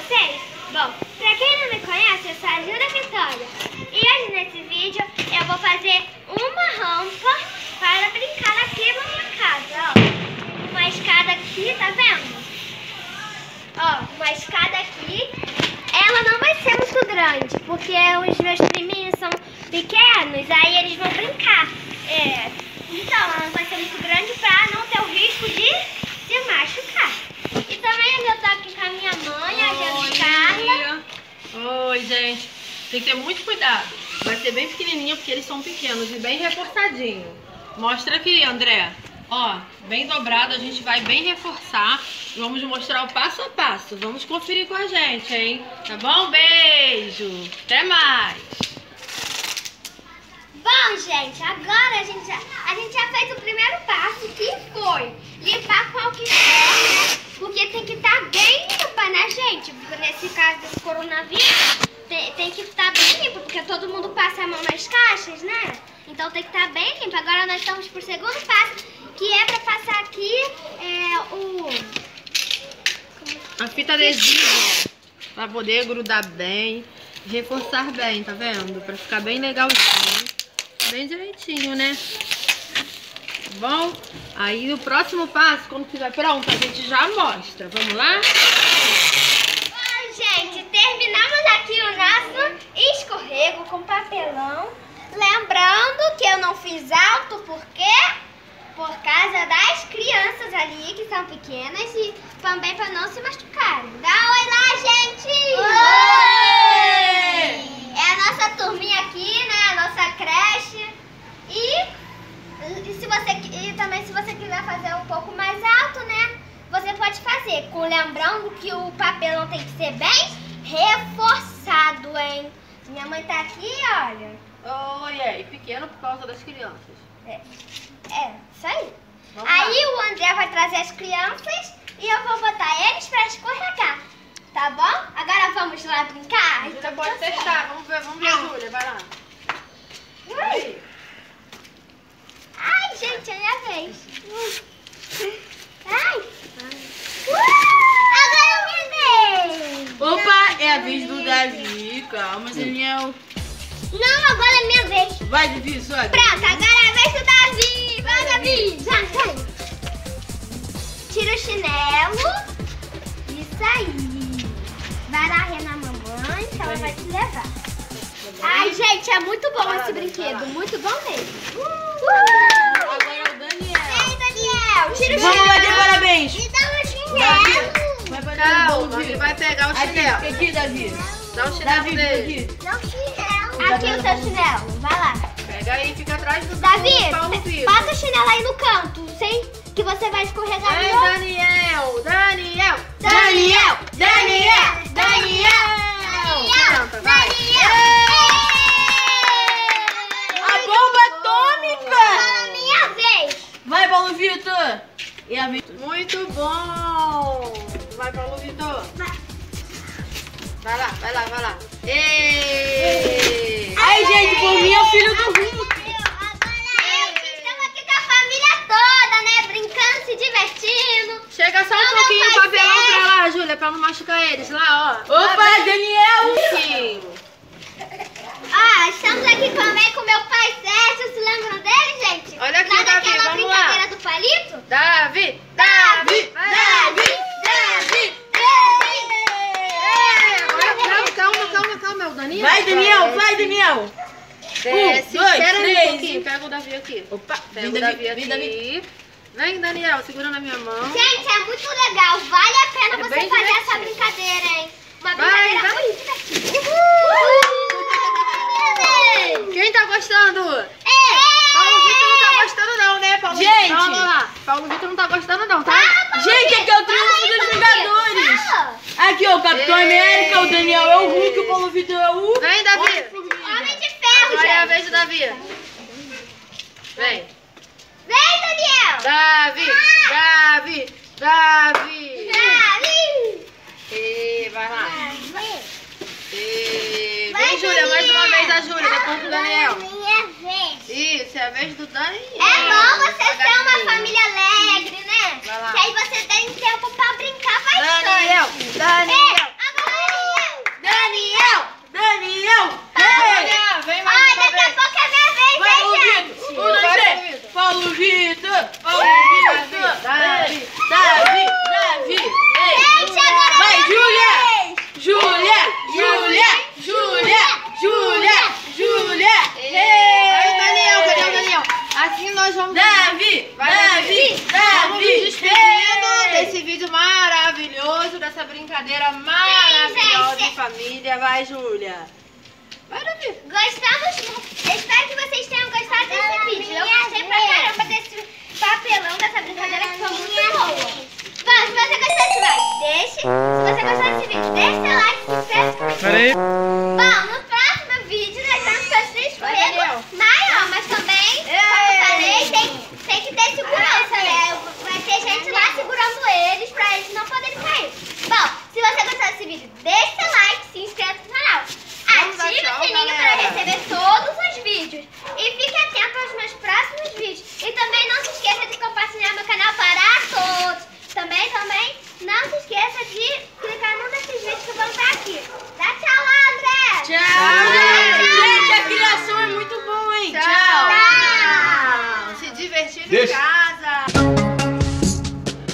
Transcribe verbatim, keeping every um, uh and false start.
vocês? Bom, pra quem não me conhece, eu sou a Júlia Vitória. E hoje nesse vídeo eu vou fazer uma rampa para brincar aqui na minha casa, ó. Uma escada aqui, tá vendo? Ó, uma escada aqui. Ela não vai ser muito grande, porque os meus priminhos são pequenos, aí eles vão brincar. É, então, ela não vai ser muito grande pra não ter o risco de se machucar. E também eu tô aqui com a minha mãe, a Oi, Carla. Oi, gente. Tem que ter muito cuidado. Vai ser bem pequenininho, porque eles são pequenos e bem reforçadinho. Mostra aqui, André. Ó, bem dobrado, a gente vai bem reforçar. Vamos mostrar o passo a passo. Vamos conferir com a gente, hein? Tá bom? Beijo. Até mais. Bom, gente, agora a gente, já, a gente já fez o primeiro passo, que foi limpar com álcool em gel, né? Porque tem que estar bem limpa, né, gente? Nesse caso desse coronavírus, tem, tem que estar bem limpo, porque todo mundo passa a mão nas caixas, né? Então tem que estar bem limpo. Agora nós estamos pro segundo passo, que é pra passar aqui é, o... A fita adesiva, pra poder grudar bem, reforçar bem, tá vendo? Pra ficar bem legalzinho, bem direitinho, né? Tá bom? Aí no próximo passo, quando estiver pronto, a gente já mostra. Vamos lá? Bom, gente, terminamos aqui o nosso escorrego com papelão. Lembrando que eu não fiz alto, por quê? Por causa das crianças ali, que são pequenas, e também para não se machucarem. Dá oi lá, gente! Oi! É a nossa turminha aqui, né? A nossa creche. E, e, se você, e também se você quiser fazer um pouco mais alto, né? Você pode fazer. Com, lembrando que o papelão tem que ser bem reforçado, hein? Minha mãe tá aqui, olha. Oi, é, e pequeno por causa das crianças. É, é isso aí. Vamos aí lá. O André vai trazer as crianças e eu vou botar eles pra escorregar. Tá bom? Agora vamos lá brincar? A Júlia pode testar. Vamos ver, vamos ver, Júlia. Vai lá. Ui. Ai, gente, é minha vez. Ai. Uh, agora é minha vez. Opa, é a vez do Davi. Calma, Daniel. Não, agora é minha vez. Vai, Davi, sobe. Pronto, agora é a vez do Davi. Vai, Davi. Vai, vai. Tira o chinelo. Isso aí. Vai lá, Rê, na mamãe, que ela vai te levar. Ai, gente, é muito bom esse brinquedo. Muito bom mesmo. Uh! Agora é o Daniel. Ei, Daniel, tira o Vamos chinelo. bater parabéns. Me dá o chinelo. Vai bater Calma, ele vai pegar o Aqui, chinelo. aqui, Davi. Dá o chinelo Davi, dele. aqui. Dá o chinelo. Aqui o seu chinelo. Vai lá. Pega aí e fica atrás do Davi, Paulo Vitor. bota o chinelo aí no canto, sem que você vai escorregar Ei, no... Daniel, Daniel, Daniel, Daniel, Daniel, Canta, vai. A bomba atômica. Minha vez. Vai, Paulo Vitor. E a vez... Muito bom. Vai, Paulo Vitor. Vai lá, vai lá, vai lá. Ei. Ai, gente, por mim é o filho do Hulk. Estamos aqui com a família toda, né? Brincando, se divertindo. Chega só um Não, pouquinho meu o pai papelão quer. pra lá, Júlia, pra não machucar eles. Lá, ó. Opa, Lá, Daniel. um pouquinho. Ah, estamos aqui também com meu pai Sérgio. Se lembram dele, gente? Olha aqui, lá Davi, daquela vamos brincadeira lá. do palito? Davi, Davi, vai lá. Davi, Davi, Ei, agora calma, calma, calma, calma, é o Daniel. Vai, Daniel, vai, Daniel. Desce, Um, dois, espera aí um três. pouquinho. Pega o Davi aqui. Opa, Pega vem, o Davi, Davi aqui. vem, Davi. Vem, Daniel, segura na minha mão. Gente, é muito legal. Vale a pena É você bem fazer divertido. essa brincadeira, hein? Uma Vai, brincadeira vai. muito divertida. Uhul! Quem tá gostando? Ei! Paulo Vitor não tá gostando não, né, Paulo Gente. Vitor? Calma lá. Paulo Vitor não tá gostando não, tá? Gente, aqui é o triunfo dos Vingadores. Fala. Aqui, ó, o Capitão Ei. América, o Daniel é o Hulk, o Paulo Vitor é o... Vem, Davi. Homem de ferro, Agora é a gente. vez do Davi. Vem. Vem, Daniel. Davi, Davi, Davi. Davi. E vai lá. Davi. E... Vai, Vem, Júlia, mais uma Daniel. vez a Júlia, depois do Daniel. Minha vez. Isso, é a vez do Daniel. É bom você ser uma Devagarinho. família alegre, né? Vai lá. Que aí você tem tempo pra brincar bastante. Daniel, Daniel. Agora maravilhoso, dessa brincadeira maravilhosa gente. de família. Vai, Júlia. Vai, Davi. Gostamos muito. Espero que vocês tenham gostado desse vídeo. Eu gostei pra caramba desse papelão, dessa brincadeira que foi muito boa. Bom, se você gostou desse vídeo, deixe. Se você gostou desse vídeo, deixe seu like, se inscreve no canal. Peraí. Bom, no próximo vídeo nós vamos fazer escorrego maior, mas também, como eu falei, tem, tem que ter segurança, né? Vai ter gente lá segurando eles pra eles não poderem cair. Bom, se você gostou desse vídeo, deixe seu like, se inscreva no canal. Ative o sininho para receber todos os vídeos. E fique atento aos meus próximos vídeos. E também não se esqueça de compartilhar meu canal para todos. Também, também, não se esqueça.